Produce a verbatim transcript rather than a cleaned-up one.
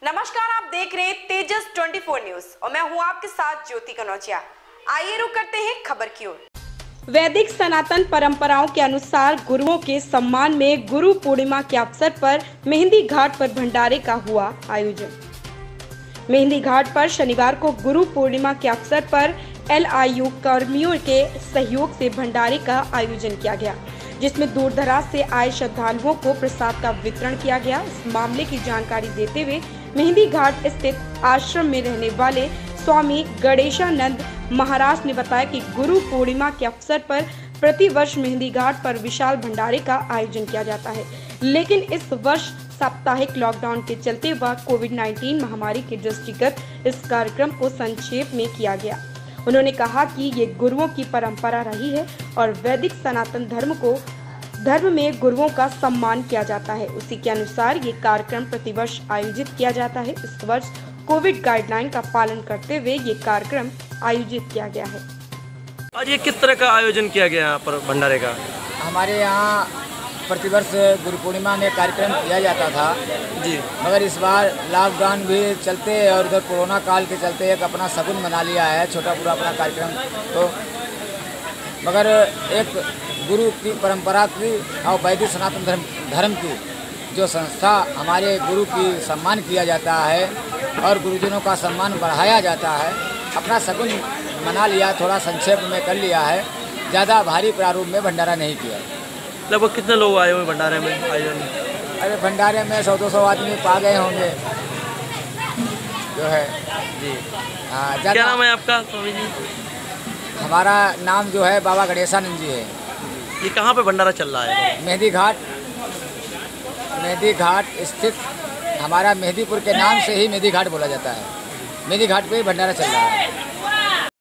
नमस्कार, आप देख रहे हैं तेजस चौबीस न्यूज और मैं हूं आपके साथ ज्योति कनौजिया। आइए रुक करते हैं खबर की ओर। वैदिक सनातन परंपराओं के अनुसार गुरुओं के सम्मान में गुरु पूर्णिमा के अवसर पर मेहंदी घाट पर भंडारे का हुआ आयोजन। मेहंदी घाट पर शनिवार को गुरु पूर्णिमा के अवसर पर एल आई यू कर्मियों के सहयोग से भंडारे का आयोजन किया गया, जिसमें दूर दराज से आए श्रद्धालुओं को प्रसाद का वितरण किया गया। इस मामले की जानकारी देते हुए मेहंदी घाट स्थित आश्रम में रहने वाले स्वामी गणेशानंद महाराज ने बताया कि गुरु पूर्णिमा के अवसर पर प्रति वर्ष मेहंदी घाट पर विशाल भंडारे का आयोजन किया जाता है, लेकिन इस वर्ष साप्ताहिक लॉकडाउन के चलते व कोविड उन्नीस महामारी के दृष्टिगत इस कार्यक्रम को संक्षेप में किया गया। उन्होंने कहा कि ये गुरुओं की परंपरा रही है और वैदिक सनातन धर्म को धर्म में गुरुओं का सम्मान किया जाता है। उसी के अनुसार ये कार्यक्रम प्रतिवर्ष आयोजित किया जाता है। इस वर्ष कोविड गाइडलाइन का पालन करते हुए ये कार्यक्रम आयोजित किया गया है। आज ये किस तरह का आयोजन किया गया यहाँ पर भंडारे का? हमारे यहाँ प्रतिवर्ष गुरु पूर्णिमा में कार्यक्रम किया जाता था जी, मगर इस बार लॉकडाउन भी चलते और उधर कोरोना काल के चलते एक अपना शगुन मना लिया है, छोटा पूरा अपना कार्यक्रम। तो मगर एक गुरु की परंपरा की और वैदिक सनातन धर्म धर्म की जो संस्था हमारे गुरु की सम्मान किया जाता है और गुरुजनों का सम्मान बढ़ाया जाता है, अपना शगुन मना लिया, थोड़ा संक्षेप में कर लिया है, ज़्यादा भारी प्रारूप में भंडारा नहीं किया। लगभग कितने लोग आए हुए भंडारे में आयोजन में? अरे भंडारे में सौ दो सौ आदमी पा गए होंगे जो है जी। हाँ। क्या नाम है आपका स्वामी जी? हमारा नाम जो है बाबा गणेशानंद जी है। ये कहाँ पे भंडारा चल रहा है? मेहंदी घाट मेहंदी घाट स्थित हमारा मेहंदीपुर के नाम से ही मेहंदी घाट बोला जाता है। मेहंदी घाट पे ही भंडारा चल रहा है।